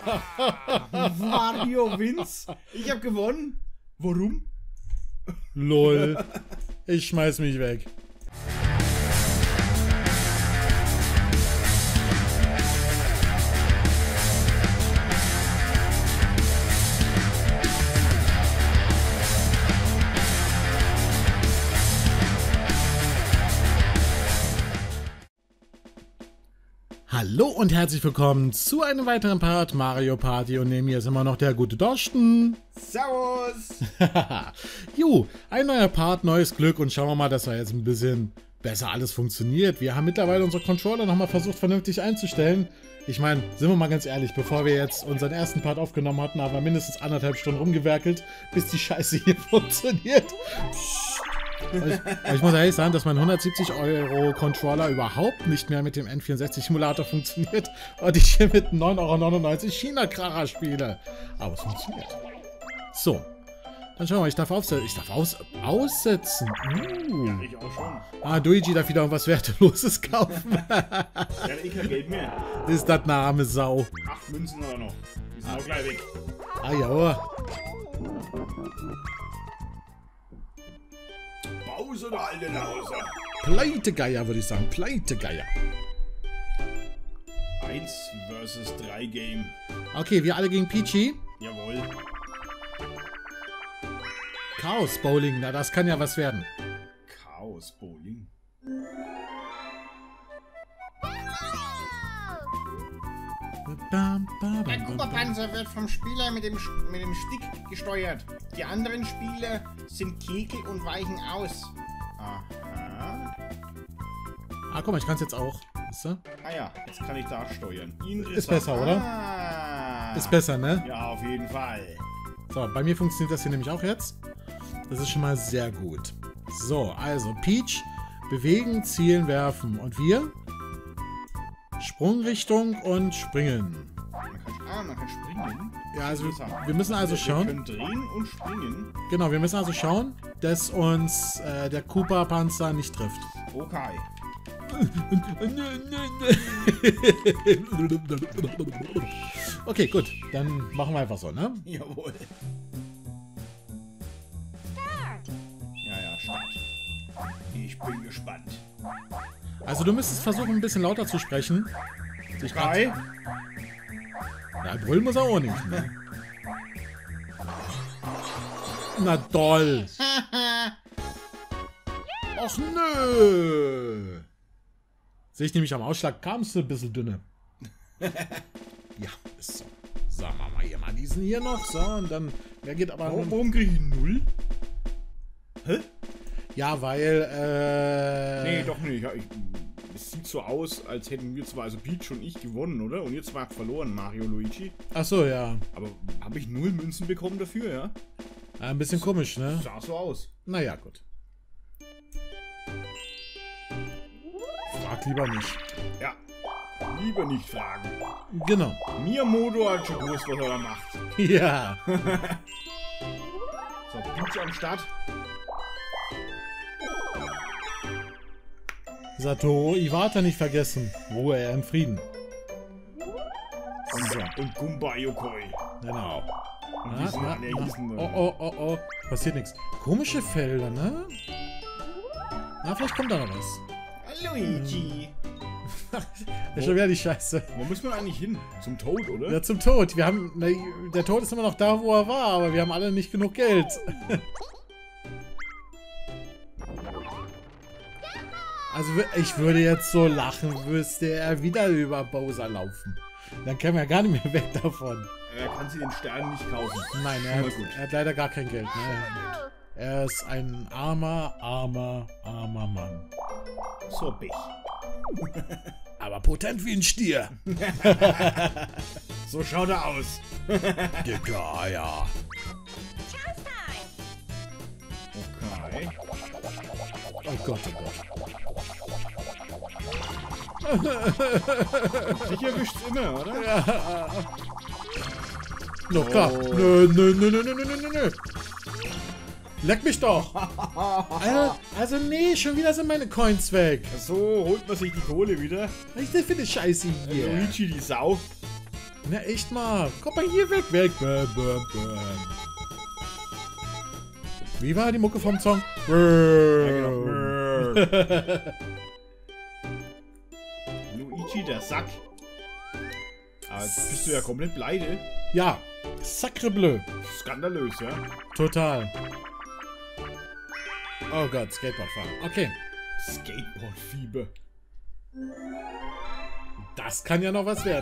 Mario wins. Ich habe gewonnen. Warum? Lol. Ich schmeiß mich weg. Hallo und herzlich willkommen zu einem weiteren Part Mario Party und neben mir ist immer noch der gute Dorsten. Servus! Jo, ein neuer Part, neues Glück und schauen wir mal, dass da jetzt ein bisschen besser alles funktioniert. Wir haben mittlerweile unsere Controller nochmal versucht vernünftig einzustellen. Ich meine, sind wir mal ganz ehrlich, bevor wir jetzt unseren ersten Part aufgenommen hatten, haben wir mindestens 1,5 Stunden rumgewerkelt, bis die Scheiße hier funktioniert. Ich muss ehrlich sagen, dass mein 170 € Controller überhaupt nicht mehr mit dem N64 Simulator funktioniert und ich hier mit 9,99 € China-Kracher spiele. Aber es funktioniert. So, dann schauen wir mal, ich darf aussetzen. Ich darf aussetzen. Ja, ich auch schon. Ah, Luigi darf wieder irgendwas Werteloses kaufen. Ja, ich kein Geld mehr. Ist das eine arme Sau. 8 Münzen oder noch. Die sind auch gleich weg. Ah ja. Pause oder alte Hause? Pleitegeier, würde ich sagen. Pleitegeier. 1 vs 3 Game. Okay, wir alle gegen Peachy. Jawohl. Chaos Bowling, na das kann ja was werden. Chaos Bowling. Der Koopa-Panzer wird vom Spieler mit dem Stick gesteuert. Die anderen Spieler sind Kegel und weichen aus. Aha. Ah, guck mal, ich kann es jetzt auch. Weißt du? Ah ja, jetzt kann ich da steuern. Ist besser, oder? Ah. Ist besser, ne? Ja, auf jeden Fall. So, bei mir funktioniert das hier nämlich auch jetzt. Das ist schon mal sehr gut. So, also Peach, bewegen, zielen, werfen. Und wir? Sprungrichtung und springen. Man kann springen. Ja, also wir müssen also schauen. Wir können drehen und springen. Genau, wir müssen also schauen, dass uns der Koopa-Panzer nicht trifft. Okay. Okay, gut. Dann machen wir einfach so, ne? Jawohl. Ja, Start. Ich bin gespannt. Also du müsstest versuchen, ein bisschen lauter zu sprechen. Okay. Ja, brüllen muss er auch nicht, ne? Na toll. Och nö. Sehe ich nämlich am Ausschlag, kamst du ein bisschen dünne. Ja, ist so. So, machen wir hier mal diesen hier noch. So, und dann, wer geht aber... Warum kriege ich 0? Hä? Ja, weil, Nee, doch nicht. Ja, es sieht so aus, als hätten wir zwar, also Peach und ich gewonnen, oder? Und ihr zwei habt verloren, Mario, Luigi. Ach so, ja. Aber habe ich 0 Münzen bekommen dafür, ja? Ein bisschen komisch, ne? Sah so aus. Naja, gut. Frag lieber nicht. Ja. Lieber nicht fragen. Genau. Miyamoto hat schon gewusst, was er da macht. Ja. So, Peach am Start. Satoru Iwata nicht vergessen. Ruhe er im Frieden. Und Goomba Yokoi. Genau. Und die sind alle hießen, Oh. Passiert nichts. Komische Felder, ne? Na, vielleicht kommt da noch was. Luigi. Ja, schon wieder die Scheiße. Wo muss man eigentlich hin? Zum Tod, oder? Ja, zum Tod. Wir haben. Ne, der Tod ist immer noch da, wo er war, aber wir haben alle nicht genug Geld. Also ich würde jetzt so lachen, müsste er wieder über Bowser laufen. Dann käme er gar nicht mehr weg davon. Er kann sich den Stern nicht kaufen. Nein, er hat leider gar kein Geld. Ne? Er ist ein armer Mann. So Pech. Aber potent wie ein Stier. So schaut er aus. Ja, ja. Okay. Oh Gott, oh Gott. Dich erwischt's immer, oder? Ja. Locker. Oh. Nö. Leck mich doch. Also nee, schon wieder sind meine Coins weg. So holt man sich die Kohle wieder. Ich finde Scheiße hier. Luigi, die Sau. Na, echt mal. Komm mal hier weg, weg. Bäm, bäm, bäm. Wie war die Mucke vom Song? Luigi, der Sack. Aber jetzt bist du ja komplett pleite. Ja, sacre bleu. Skandalös, ja? Total. Oh Gott, Skateboard fahren. Okay. Skateboard-Fieber. Das kann ja noch was werden.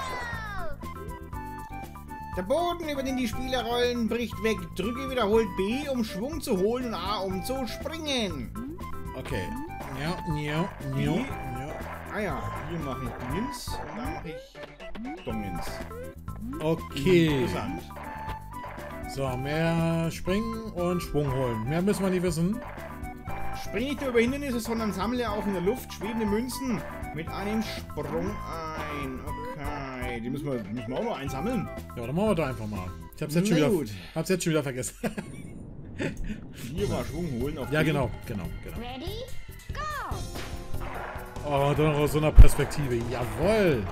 Der Boden, über den die Spieler rollen, bricht weg. Drücke wiederholt B, um Schwung zu holen und A, um zu springen. Okay. Ja, ja, ja, ja. Ah ja, Hier mache ich Dingens und dann mache ich Dongens. Okay. Interessant. So, mehr springen und Schwung holen. Mehr müssen wir nicht wissen. spring nicht nur über Hindernisse, sondern sammle auch in der Luft schwebende Münzen mit einem Sprung ein. Okay, Die müssen wir auch noch einsammeln. Ja, dann machen wir da einfach mal. Ich hab's jetzt, Gut. jetzt schon wieder vergessen. Hier mal Schwung holen auf Ja, B. genau. Ready? Go! Oh, dann noch aus so einer Perspektive. Jawohl.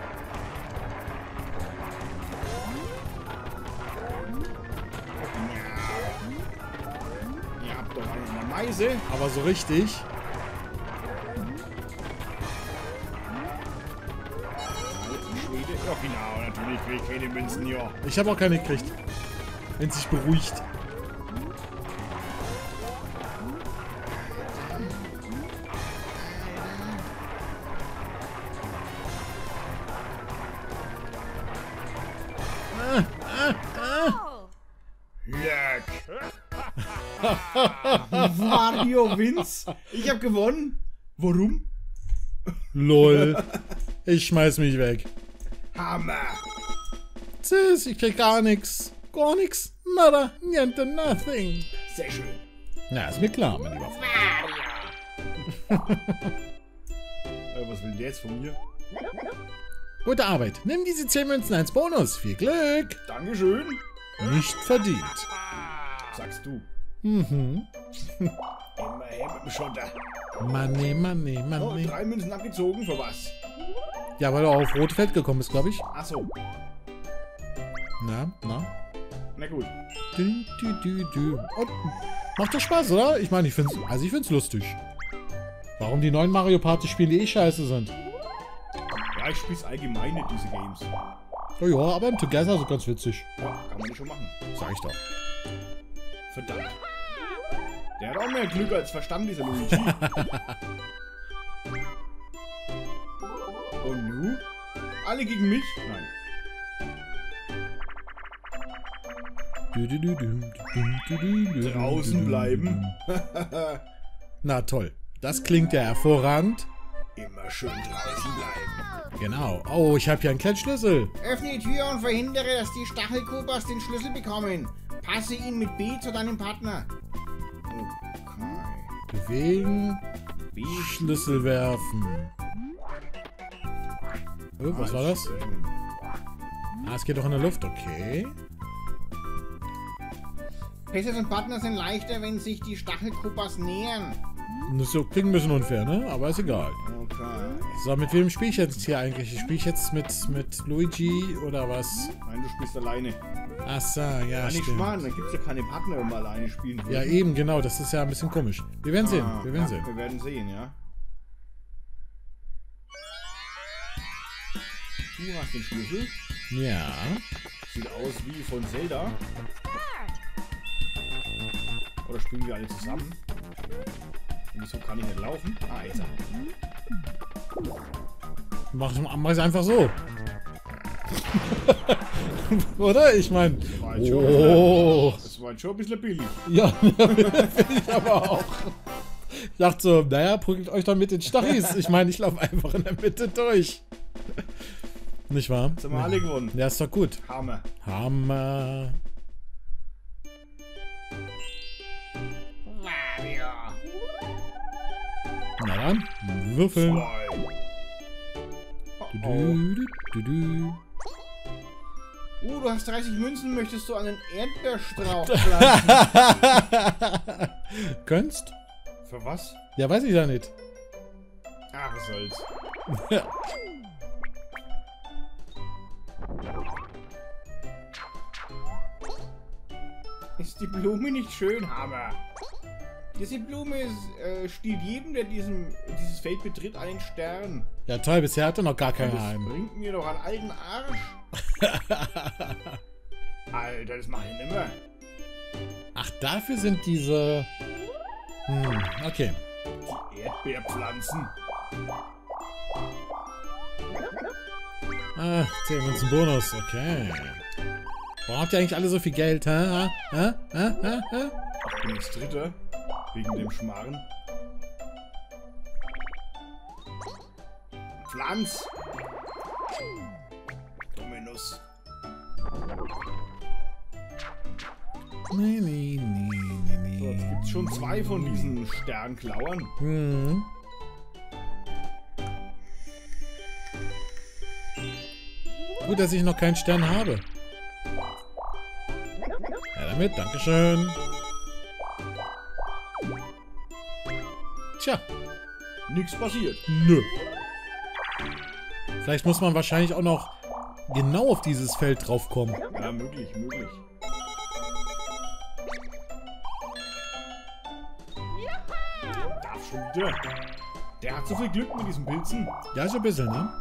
Ihr habt doch eine Meise. Aber so richtig. Schwede. Ja, genau, natürlich kriege ich keine Münzen, ja. Ich habe auch keine gekriegt. Wenn es sich beruhigt. Go! Leck. Mario wins. Ich habe gewonnen. Warum? Lol. Ich schmeiß mich weg. Hammer. Tschüss, ich krieg gar nichts. Gar nichts. Nada. Niente. Nothing. Sehr schön. Na, ist mir klar, mein Lieber. Was will der jetzt von mir? Gute Arbeit. Nimm diese 10 Münzen als Bonus. Viel Glück. Dankeschön. Nicht verdient. Sagst du. Mhm. Immer her mit dem Schotter. Money, money, Oh, money. 3 Münzen abgezogen. Für was? Ja, weil du auf rote Feld gekommen bist, glaube ich. Achso. Na. Na gut. Du. Und macht doch Spaß, oder? Ich meine, ich find's lustig. Warum die neuen Mario Party spielen, die eh scheiße sind? Ja, ich spiele allgemein nicht diese Games. Oh ja, aber im Together so ganz witzig. Ja, kann man nicht schon machen. Sag ich doch. Verdammt. Der hat auch mehr Glück als Verstand, dieser Luigi. Und nu? Alle gegen mich? Nein. Draußen bleiben. Na toll. Das klingt ja hervorragend. Immer schön draußen bleiben. Genau. Oh, ich habe hier einen kleinen Schlüssel. Öffne die Tür und verhindere, dass die Stachelkobras den Schlüssel bekommen. Passe ihn mit B zu deinem Partner. Okay. Bewegen. B. Schlüssel werfen. Oh, was war das? Ah, es geht doch in der Luft. Okay. Pässe und Partner sind leichter, wenn sich die Stachelkobras nähern. Das ist so, klingt ein bisschen unfair, ne? Aber ist egal. Okay. So, mit wem spiele ich jetzt hier eigentlich? Spiele ich jetzt mit Luigi oder was? Nein, du spielst alleine. Ach so, ja, Ja, nicht stimmt. Schmarrn, dann gibt es ja keine Partner, wenn man alleine spielen will. Ja, eben, genau. Das ist ja ein bisschen komisch. Wir werden sehen. Wir werden sehen. Wir werden sehen, ja. Du hast den Schlüssel. Ja. Sieht aus wie von Zelda. Oder spielen wir alle zusammen? Und wieso kann ich nicht laufen? Ah, jetzt. Mach es einfach so. Oder? Ich meine. Oh. Das war jetzt schon ein bisschen billig. Ja, finde ich aber auch. Ich dachte so, naja, prügelt euch doch mit den Stachis. Ich meine, ich laufe einfach in der Mitte durch. Nicht wahr? Jetzt haben wir alle gewonnen. Ja, ist doch gut. Hammer. Hammer. Mario. Na dann, würfeln. 2. Du. Du hast 30 Münzen, möchtest du einen Erdbeerstrauch pflanzen? Könntest? Für was? Ja, weiß ich ja nicht. Ach, was soll's. die Blume nicht schön, Hammer? Diese Blume stiehlt jedem, der dieses Feld betritt, einen Stern. Ja toll, bisher hat er noch gar keinen Das einen. bringt mir doch einen alten Arsch. Alter, das mach ich nicht mehr. Ach, dafür sind diese... okay. Die Erdbeerpflanzen. Ah, 10 Münzen Bonus, okay. Warum habt ihr eigentlich alle so viel Geld, hä? Ich bin jetzt Dritter. Wegen dem Schmarren. Pflanz. Dominus. Nee. So, jetzt gibt's schon 2 von diesen Sternklauern. Hm. Gut, dass ich noch keinen Stern habe. Ja, damit, dankeschön. Tja, Nichts passiert. nö. Vielleicht muss man wahrscheinlich auch noch genau auf dieses Feld draufkommen. Ja, möglich. Darf schon wieder. Der hat so viel Glück mit diesen Pilzen. Ja, so ein bisschen, ne?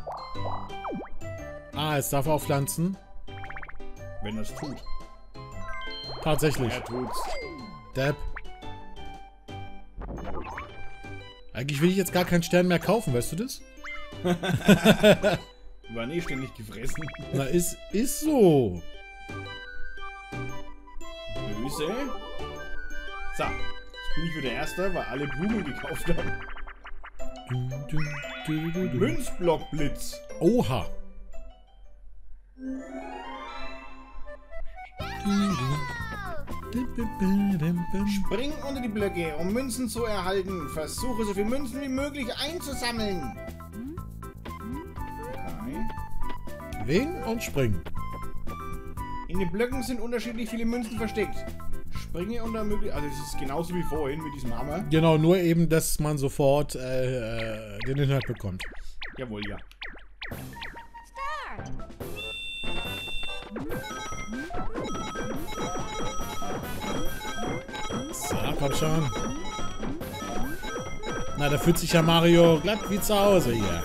Ah, jetzt darf er auch pflanzen. Wenn er es tut. Tatsächlich. Er tut's. Depp. Eigentlich will ich jetzt gar keinen Stern mehr kaufen, weißt du das? Die waren eh ständig gefressen. Na, ist so. Böse. So, jetzt bin ich wieder Erster, weil alle Blumen gekauft haben. Münzblockblitz. Oha. Spring unter die Blöcke, um Münzen zu erhalten. Versuche so viele Münzen wie möglich einzusammeln. Okay. Wählen und springen. In den Blöcken sind unterschiedlich viele Münzen versteckt. Springe unter möglich. Also, das ist genauso wie vorhin mit diesem Hammer. Genau, nur eben, dass man sofort den Inhalt bekommt. Jawohl, ja. Start. So, komm schon. Na, da fühlt sich ja Mario glatt wie zu Hause hier.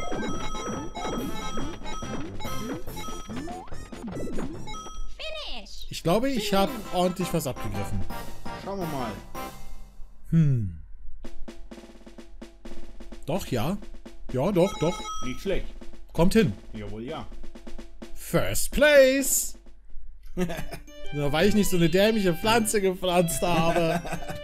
Finish. Ich glaube, ich habe ordentlich was abgegriffen. Schauen wir mal. Doch, ja. Ja, doch. Nicht schlecht. Kommt hin. Jawohl, ja. First Place. Nur weil ich nicht so eine dämliche Pflanze gepflanzt habe.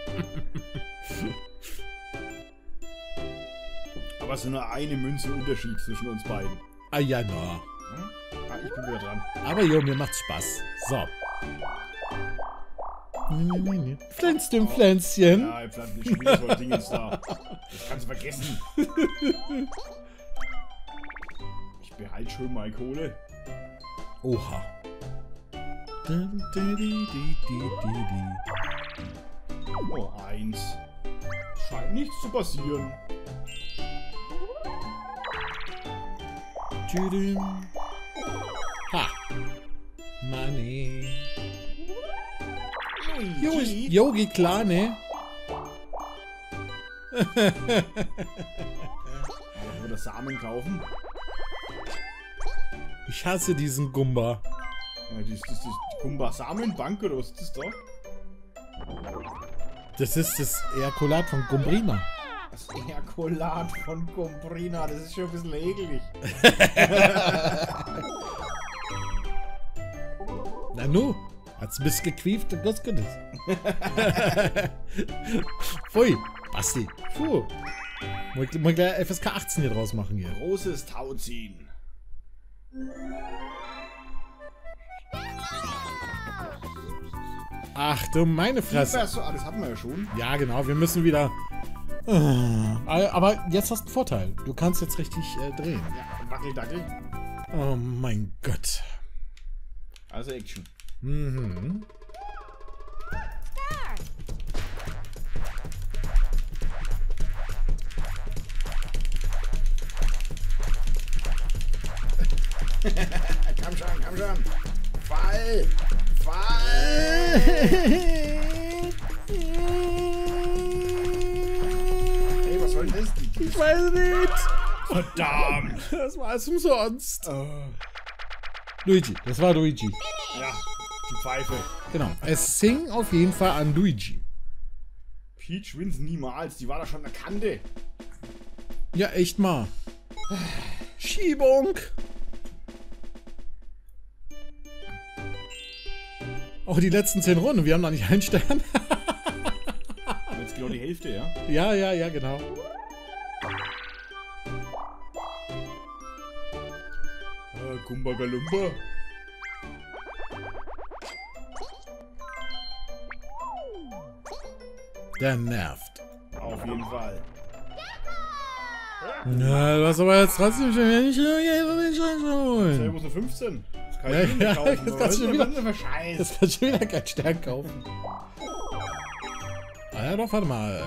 Aber es ist nur eine Münze Unterschied zwischen uns beiden. Ah ja, na. Ah, ich bin wieder dran. Aber jo, mir macht's Spaß. So. Pflänzt im Pflänzchen. Ja, ich pflanze nicht wieder so ein Ding jetzt da. Das kannst du vergessen. Ich behalte schon mal Kohle. Oha. Oh, 1. Scheint nichts zu passieren. Ha. Money. Luigi. Yogi, klar, ne? Oder Samen kaufen. Ich hasse diesen Gumba. Ja, das ist die Gumba-Samenbank oder was ist das da? Das ist das Ejakulat von Gumbrina. Das Ejakulat von Gumbrina, das ist schon ein bisschen eklig. Na nu, hat's ein bisschen gequieft und das gut ist. Pfui, Basti. Puh. Muss ich gleich FSK 18 hier draus machen hier. Großes Tauziehen. Ach du meine Fresse. So, das hatten wir ja schon. Ja, genau, wir müssen wieder... Aber jetzt hast du einen Vorteil. Du kannst jetzt richtig drehen. Ja, Wackeldackel. Oh mein Gott. Also Action. Mhm. Start. Komm schon. Fall. Hey, was soll denn das? Ich weiß nicht. Verdammt. Das war es umsonst. Luigi, das war Luigi. Ja, die Pfeife. Genau. Es hing auf jeden Fall an Luigi. Peach wins niemals. Die war da schon an der Kante. Ja, echt mal. Schiebung. Oh, die letzten 10 Runden. Wir haben noch nicht einen Stern. Jetzt genau die Hälfte, ja? Ja, genau. Kumba Galumba. Der nervt. Auf jeden Fall. Ja, du hast aber jetzt trotzdem schon wieder nicht Der muss nur 15. Das kann ich Ja, nicht kaufen. das kannst du wieder- Was ist denn für Scheiß? Das kannst du wieder keinen Stern kaufen. Ah ja, doch, warte mal.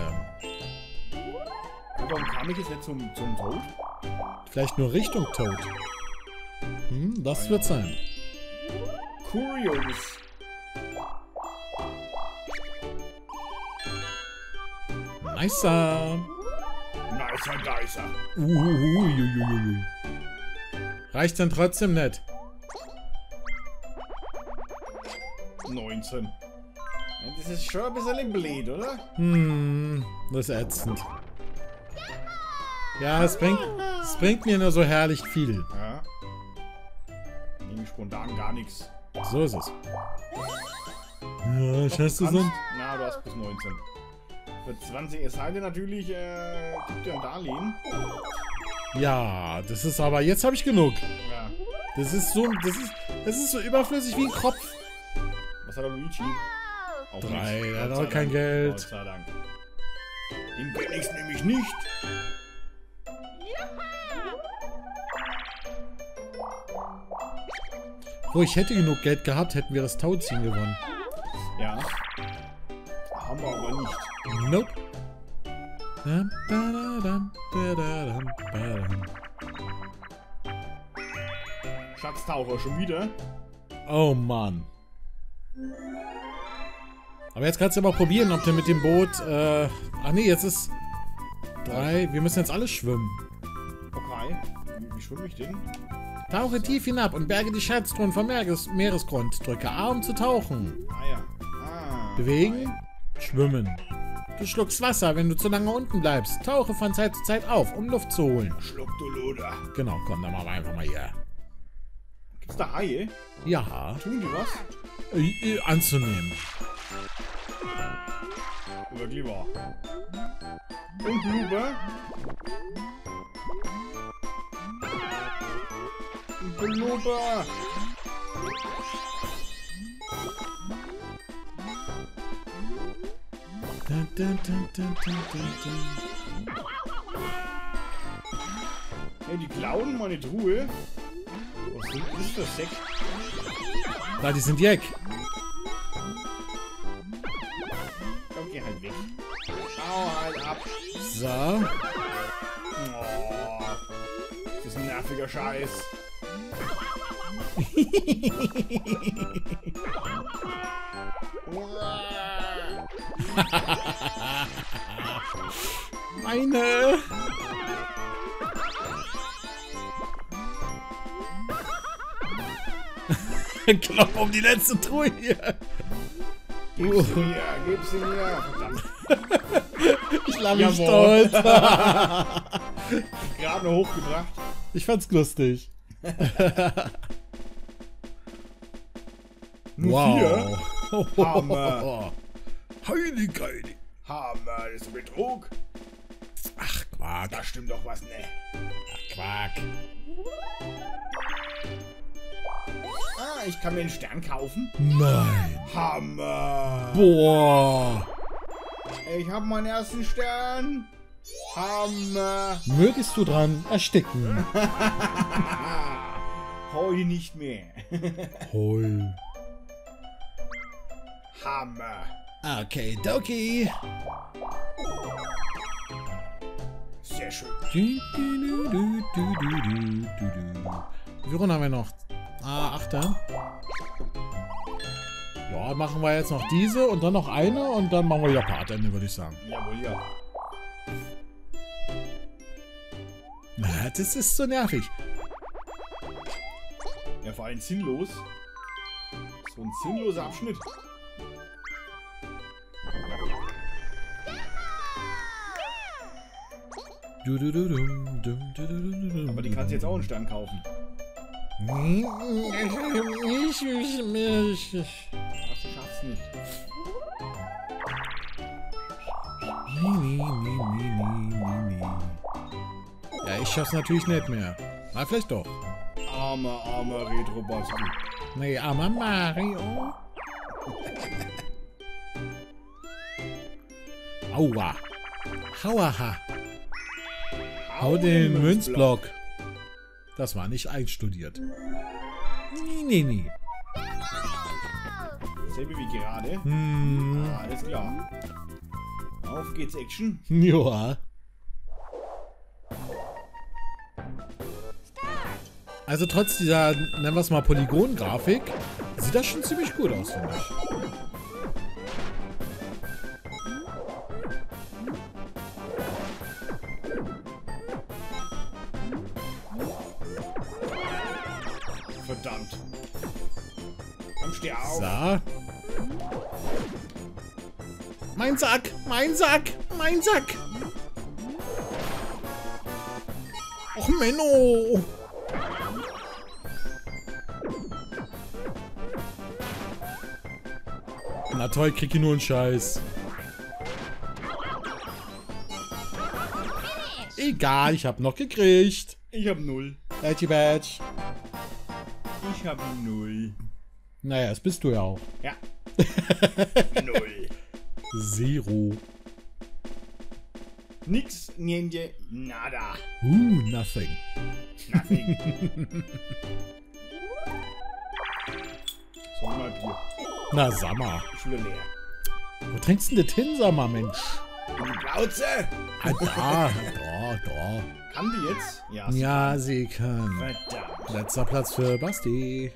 Warum kam ich jetzt nicht zum Tod? Vielleicht nur Richtung Toad. Das wird sein. Curious. Nicer. Nicer. Uiuiuiui. Reicht dann trotzdem nicht. 19. Ja, das ist schon ein bisschen blöd, oder? Das ist ätzend. Ja, es bringt mir nur so herrlich viel. Ja. Irgendwie spontan gar nichts. So ist es. Ja, ich hast du so ein... Na, du hast bis 19. Für 20, es sei denn natürlich, gibt dir ein Darlehen. Ja, das ist aber... Jetzt habe ich genug. Ja. Das ist so überflüssig wie ein Kopf. Was hat der Luigi? Auch 3, nichts. er hat Gott auch sei kein Dank. Geld. Gott sei Dank. Den gönn ich's nämlich nicht. Wo ich hätte genug Geld gehabt, hätten wir das Tauziehen gewonnen. Ja. Haben wir aber nicht. Nope. Schatztaucher schon wieder. Oh Mann. Aber jetzt kannst du mal probieren, ob du mit dem Boot... ach nee, jetzt ist 3. Wir müssen jetzt alle schwimmen. Okay. Wie schwimme ich denn? Tauche tief hinab und berge die Schatztruhen vom Meeresgrund. Drücke A, um zu tauchen. Ah ja. Ah. Bewegen. Schwimmen. Du schluckst Wasser, wenn du zu lange unten bleibst. Tauche von Zeit zu Zeit auf, um Luft zu holen. Schluck du Luder. Genau, komm, dann machen wir einfach mal hier. Gibt's da Haie? Ja. Tun die was? Anzunehmen. Wirklich wahr. Und Blubber? Blubber! Hey, die klauen meine Truhe. Was sind das für Sekt? Na, die sind Jack. Komm, geh halt weg. Hau halt ab. So. Oh, das ist ein nerviger Scheiß. Meine. Klopp um die letzte Truhe hier. Gib sie mir, gib sie mir. Verdammt. Ich lache mich Jawohl. stolz. Gerade noch hochgebracht. Ich fand's lustig. Nur Wow. Hammer. Heilig. Hammer, das ist Betrug. Ach, Quark. Da stimmt doch was, ne? Ach, Quark. Ah, ich kann mir einen Stern kaufen. Nein. Hammer. Boah. Ich habe meinen ersten Stern. Hammer. Mögest du dran ersticken. Heute nicht mehr. Hoi. Hammer. Okay, Doki. Sehr schön. Wie viele Runden haben wir noch? Ah, 8. Ja, machen wir jetzt noch diese und dann noch eine und dann machen wir wieder Partende, würde ich sagen. Jawohl, ja. Na, das ist so nervig. Ja, vor allem sinnlos. So ein sinnloser Abschnitt. Aber die kannst du jetzt auch einen Stern kaufen. Ach, du schaffst nicht. Ja, ich schaff's natürlich nicht mehr. Na, vielleicht doch. Armer Retro-Basti. Nee, armer Mario. Aua. Hauaha. Hau den Münzblock. Das war nicht einstudiert. Nee. Selbe wie gerade. Alles klar. Auf geht's, Action. Ja. Also trotz dieser, nennen wir es mal, Polygon-Grafik, sieht das schon ziemlich gut aus, finde ich. Verdammt. Komm, steh auf. So. Mein Sack! Mein Sack! Mein Sack! Och, Menno! Na toll, krieg ich nur einen Scheiß. Egal, ich hab noch gekriegt. Ich hab 0. Badgy Badge. Ich hab 0. Naja, das bist du ja auch. Ja. 0. Zero. Nix, niente, nada. Nothing. Nothing. So, mal Bier. Na, Sammer. Ist wieder leer. Wo trinkst du denn das hin, Sammer, Mensch? In die Plauze. Ah, da. Da. Kann die jetzt? Ja. Ja, sie kann. Verdammt. Letzter Platz für Basti.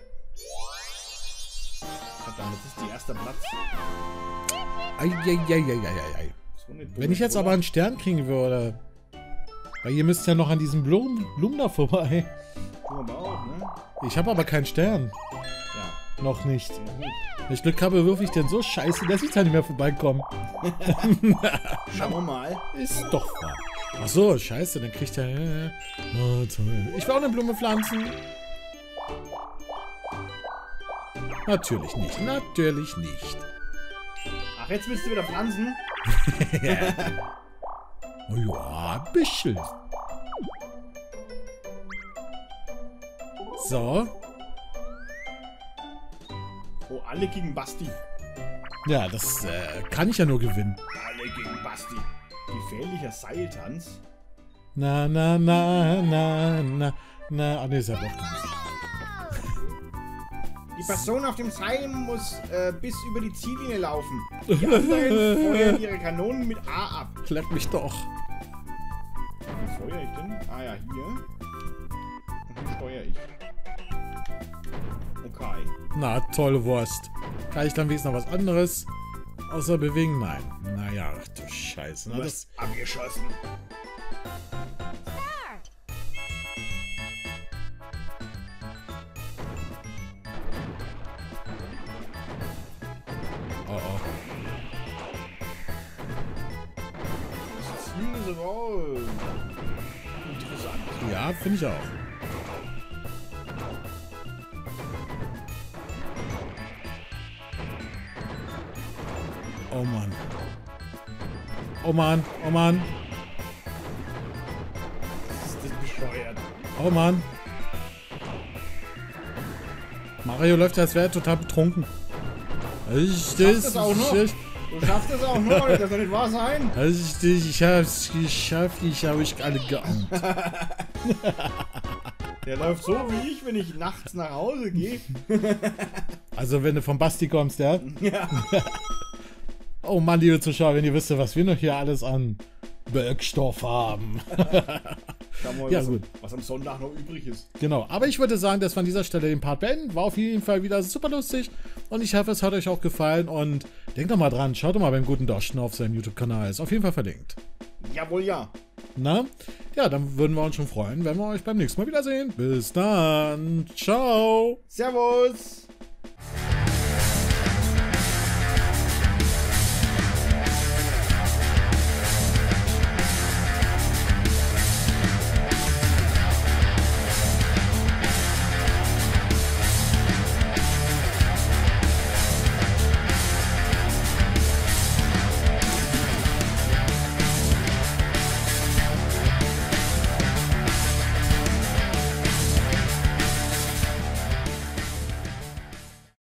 Verdammt, das ist die erste Platz. Eieieiei. So eine dumme Wenn ich jetzt aber einen Stern kriegen würde. Weil ihr müsst ja noch an diesen Blumen da vorbei. Du aber auch, ne? Ich habe aber keinen Stern. Ja. Noch nicht. Sehr gut. Wenn ich Glück habe, wirf ich den so scheiße, dass ich da nicht mehr vorbeikommen. Schauen wir mal. Ist doch wahr. Ach so, scheiße, dann kriegt er... Oh, toll. Ich will auch eine Blume pflanzen. Natürlich nicht. Natürlich nicht. Ach, jetzt willst du wieder pflanzen? Oh ja, ein bisschen. So. Oh, alle gegen Basti. Ja, das kann ich ja nur gewinnen. Alle gegen Basti. Gefährlicher Seiltanz. Na. Ah, ne, ist ja doch ganz. Die Person auf dem Seil muss bis über die Ziellinie laufen. Die anderen feuern ihre Kanonen mit A ab. Leck mich doch. Wie feuere ich denn? Ah ja, hier. Und dann steuere ich. Okay. Na, tolle Wurst. Kann ich dann wenigstens noch was anderes außer bewegen? Nein. Naja, ach du Scheiße. Du Na, hast abgeschossen. Oh. Das Ziel ist aber auch interessant. Ja, finde ich auch. Oh Mann. Oh Mann. Oh Mann. Das ist bescheuert. Oh Mann. Mario läuft, als wäre er total betrunken. das auch noch? Du schaffst es auch noch, das soll nicht wahr sein. Ich hab's geschafft, ich habe euch alle geahnt. Der läuft so wie ich, wenn ich nachts nach Hause gehe. Also wenn du vom Basti kommst, ja? Ja. Oh Mann, liebe Zuschauer, wenn ihr wisst, was wir noch hier alles an Werkstoff haben. Schauen wir mal, Ja, was, gut. was am Sonntag noch übrig ist. Genau, aber ich würde sagen, dass wir an dieser Stelle den Part beenden. War auf jeden Fall wieder super lustig und ich hoffe, es hat euch auch gefallen und denkt doch mal dran, schaut doch mal beim guten Doschen auf seinem YouTube-Kanal, ist auf jeden Fall verlinkt. Jawohl, ja. Na? Ja, dann würden wir uns schon freuen, wenn wir euch beim nächsten Mal wiedersehen. Bis dann. Ciao. Servus.